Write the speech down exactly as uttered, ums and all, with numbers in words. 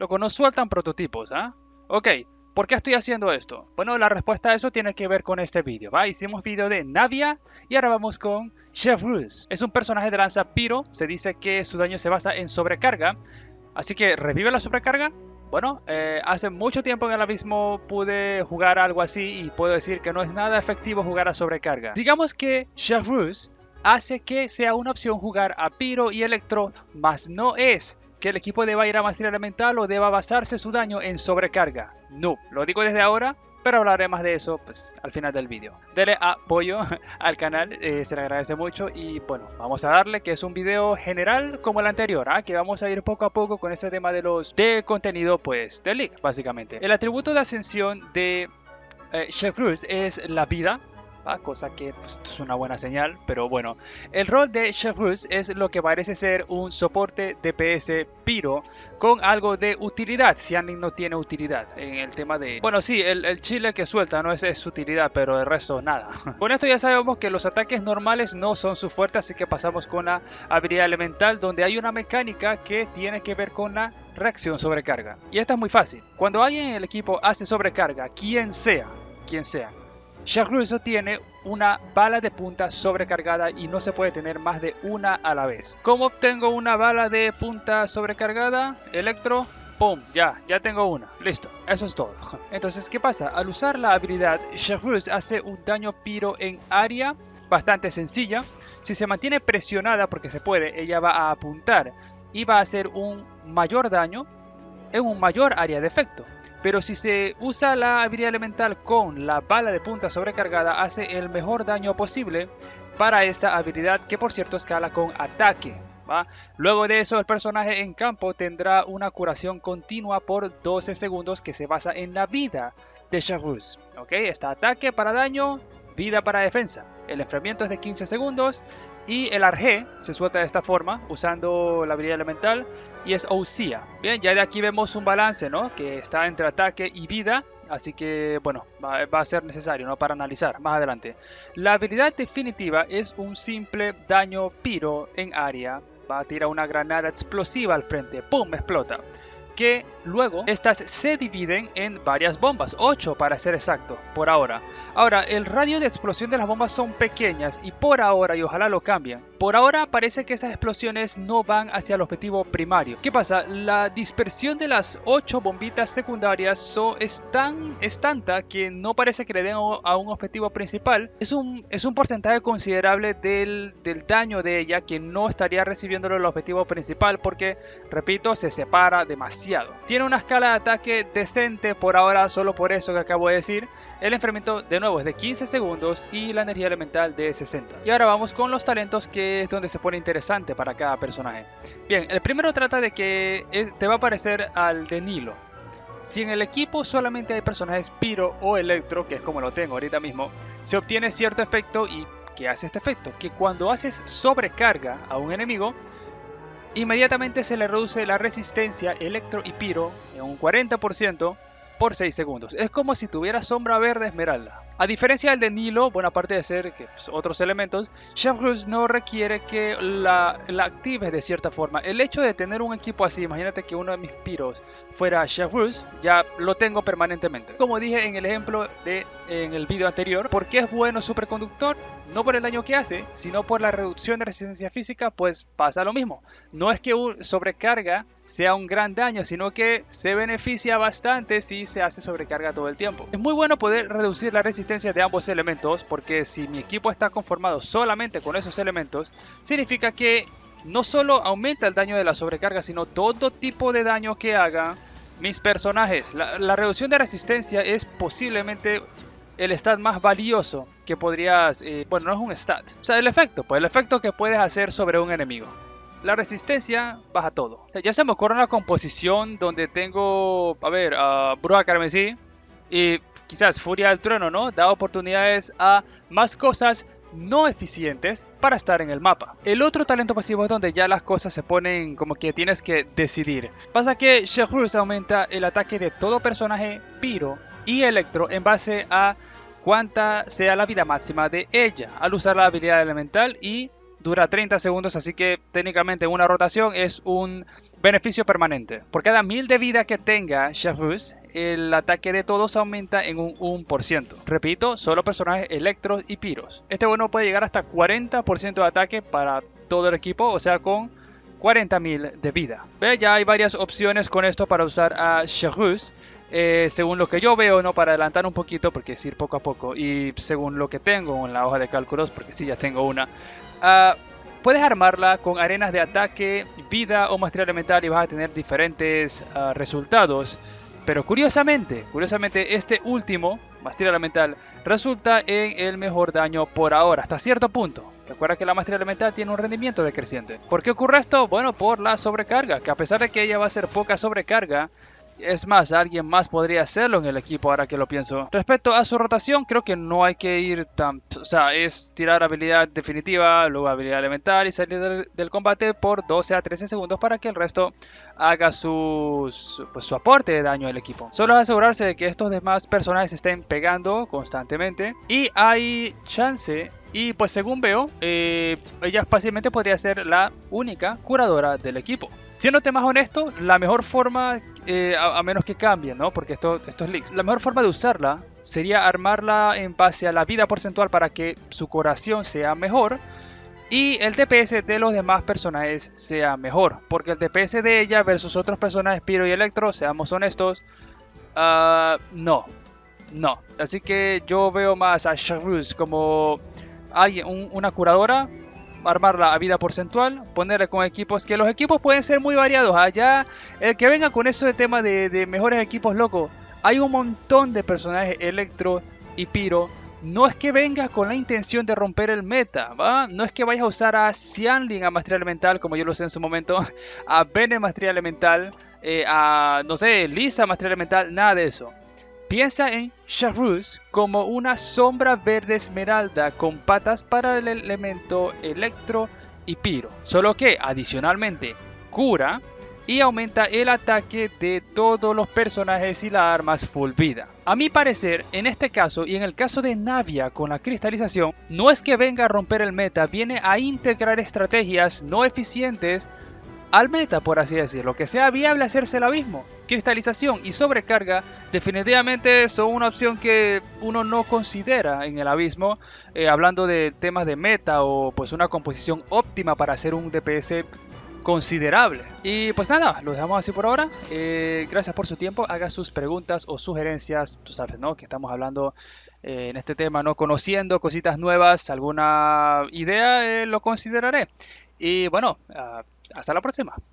Luego no sueltan prototipos, ¿ah? Ok, ¿por qué estoy haciendo esto? Bueno, la respuesta a eso tiene que ver con este vídeo, ¿va? Hicimos vídeo de Navia y ahora vamos con Chevreuse. Es un personaje de lanza Pyro, se dice que su daño se basa en sobrecarga, así que ¿revive la sobrecarga? Bueno, eh, hace mucho tiempo en el abismo pude jugar algo así y puedo decir que no es nada efectivo jugar a sobrecarga. Digamos que Chevreuse hace que sea una opción jugar a Pyro y Electro, mas no es que el equipo deba ir a maestría elemental o deba basarse su daño en sobrecarga. No, lo digo desde ahora, pero hablaré más de eso pues, al final del vídeo. Dele apoyo al canal, eh, se le agradece mucho y bueno, vamos a darle que es un video general como el anterior, ¿ah? Que vamos a ir poco a poco con este tema de los de contenido pues de League, básicamente. El atributo de ascensión de eh, Chevreuse es la vida, ¿va? Cosa que pues, es una buena señal, pero bueno. El rol de Chevreuse es lo que parece ser un soporte D P S Pyro con algo de utilidad, si alguien no tiene utilidad en el tema de... Bueno, sí, el, el chile que suelta no es, es utilidad, pero el resto nada. Con esto ya sabemos que los ataques normales no son su fuerte, así que pasamos con la habilidad elemental, donde hay una mecánica que tiene que ver con la reacción sobrecarga. Y esta es muy fácil. Cuando alguien en el equipo hace sobrecarga, quien sea, quien sea, Chevreuse tiene una bala de punta sobrecargada y no se puede tener más de una a la vez. ¿Cómo obtengo una bala de punta sobrecargada? Electro, ¡pum! Ya, ya tengo una. Listo, eso es todo. Entonces, ¿qué pasa? Al usar la habilidad, Chevreuse hace un daño Pyro en área bastante sencilla. Si se mantiene presionada, porque se puede, ella va a apuntar y va a hacer un mayor daño en un mayor área de efecto. Pero si se usa la habilidad elemental con la bala de punta sobrecargada, hace el mejor daño posible para esta habilidad, que por cierto escala con ataque, ¿va? Luego de eso, el personaje en campo tendrá una curación continua por doce segundos que se basa en la vida de Chevreuse. ¿Ok? Está ataque para daño, vida para defensa. El enfriamiento es de quince segundos y el Arge se suelta de esta forma usando la habilidad elemental y es Ousia. Bien, ya de aquí vemos un balance, ¿no? Que está entre ataque y vida, así que bueno, va, va a ser necesario, ¿no? Para analizar más adelante. La habilidad definitiva es un simple daño Pyro en área. Va a tirar una granada explosiva al frente, ¡pum! Explota. Que luego estas se dividen en varias bombas, ocho para ser exacto, por ahora. Ahora, el radio de explosión de las bombas son pequeñas y por ahora, y ojalá lo cambien, por ahora parece que esas explosiones no van hacia el objetivo primario. ¿Qué pasa? La dispersión de las ocho bombitas secundarias so, es, tan, es tanta que no parece que le den a un objetivo principal. Es un, es un porcentaje considerable del, del daño de ella que no estaría recibiéndolo el objetivo principal porque, repito, se separa demasiado. Tiene una escala de ataque decente por ahora, solo por eso que acabo de decir. El enfriamiento de nuevo es de quince segundos y la energía elemental de sesenta. Y ahora vamos con los talentos, que es donde se pone interesante para cada personaje. Bien, el primero trata de que es, te va a parecer al de Nilo. Si en el equipo solamente hay personajes Pyro o Electro, que es como lo tengo ahorita mismo, se obtiene cierto efecto. ¿Y qué hace este efecto? Que cuando haces sobrecarga a un enemigo, inmediatamente se le reduce la resistencia Electro y Pyro en un cuarenta por ciento por seis segundos. Es como si tuviera sombra verde esmeralda. A diferencia del de Nilo, bueno, aparte de ser que, pues, otros elementos, Chevreuse no requiere que la, la actives de cierta forma. El hecho de tener un equipo así, imagínate que uno de mis Pyros fuera Chevreuse, ya lo tengo permanentemente. Como dije en el ejemplo de en el video anterior, ¿por qué es bueno Superconductor? No por el daño que hace, sino por la reducción de resistencia física, pues pasa lo mismo. No es que un sobrecarga sea un gran daño, sino que se beneficia bastante si se hace sobrecarga todo el tiempo. Es muy bueno poder reducir la resistencia de ambos elementos, porque si mi equipo está conformado solamente con esos elementos, significa que no solo aumenta el daño de la sobrecarga, sino todo tipo de daño que hagan mis personajes. La, la reducción de resistencia es posiblemente el stat más valioso que podrías... Eh, bueno, no es un stat. O sea, el efecto, pues el efecto que puedes hacer sobre un enemigo. La resistencia baja todo. O sea, ya se me ocurre una composición donde tengo, a ver, uh, Bruja Carmesí y quizás Furia del Trueno, ¿no? Da oportunidades a más cosas no eficientes para estar en el mapa. El otro talento pasivo es donde ya las cosas se ponen como que tienes que decidir. Pasa que Chevreuse aumenta el ataque de todo personaje Pyro y Electro en base a cuánta sea la vida máxima de ella, al usar la habilidad elemental y dura treinta segundos, así que técnicamente una rotación es un beneficio permanente. Por cada mil de vida que tenga Chefrus, el ataque de todos aumenta en un uno por ciento. Repito, solo personajes electros y piros. Este bono puede llegar hasta cuarenta por ciento de ataque para todo el equipo, o sea con cuarenta mil de vida. Ve, ya hay varias opciones con esto para usar a Chefrus. Eh, según lo que yo veo, no para adelantar un poquito, porque es ir poco a poco, y según lo que tengo en la hoja de cálculos, porque sí, ya tengo una, uh, puedes armarla con arenas de ataque, vida o maestría elemental y vas a tener diferentes uh, resultados. Pero curiosamente, curiosamente este último, maestría elemental, resulta en el mejor daño por ahora, hasta cierto punto. Recuerda que la maestría elemental tiene un rendimiento decreciente. ¿Por qué ocurre esto? Bueno, por la sobrecarga, que a pesar de que ella va a ser poca sobrecarga, es más, alguien más podría hacerlo en el equipo ahora que lo pienso. Respecto a su rotación, creo que no hay que ir tan... O sea, es tirar habilidad definitiva, luego habilidad elemental y salir del, del combate por doce a trece segundos para que el resto haga sus, pues, su aporte de daño al equipo. Solo asegurarse de que estos demás personajes estén pegando constantemente. Y hay chance... Y pues según veo, eh, ella fácilmente podría ser la única curadora del equipo. Siéndote más honesto, la mejor forma, eh, a, a menos que cambien, ¿no? Porque esto, esto es leaks. La mejor forma de usarla sería armarla en base a la vida porcentual para que su curación sea mejor. Y el D P S de los demás personajes sea mejor. Porque el D P S de ella versus otros personajes, Pyro y Electro, seamos honestos, uh, no. No. Así que yo veo más a Chefrus como... alguien, un, una curadora, armarla a vida porcentual, ponerle con equipos, que los equipos pueden ser muy variados. Allá, el que venga con eso de tema de, de mejores equipos, loco, hay un montón de personajes electro y piro. No es que venga con la intención de romper el meta, ¿va? No es que vayas a usar a Xianling a maestría elemental, como yo lo sé en su momento, a Bene maestría elemental, eh, a, no sé, Lisa maestría elemental, nada de eso. Piensa en Chefrus como una sombra verde esmeralda con patas para el elemento electro y piro. Solo que adicionalmente cura y aumenta el ataque de todos los personajes y las armas full vida. A mi parecer, en este caso y en el caso de Navia con la cristalización, no es que venga a romper el meta, viene a integrar estrategias no eficientes al meta, por así decirlo, que sea viable hacerse el abismo. Cristalización y sobrecarga definitivamente son una opción que uno no considera en el abismo, eh, hablando de temas de meta o pues una composición óptima para hacer un D P S considerable. Y pues nada, lo dejamos así por ahora. Eh, gracias por su tiempo, haga sus preguntas o sugerencias, tú sabes, ¿no? Que estamos hablando eh, en este tema, ¿no? Conociendo cositas nuevas, alguna idea, eh, lo consideraré. Y bueno, uh, hasta la próxima.